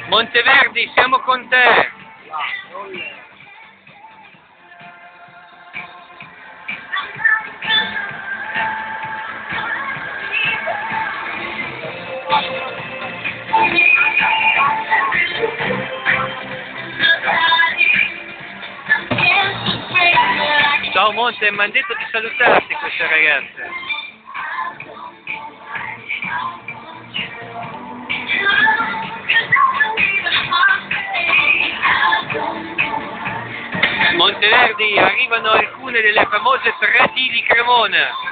Monteverdi, siamo con te. Ciao Monte, mi hanno detto di salutarti queste ragazze. Monteverdi, arrivano alcune delle famose 3D di Cremona.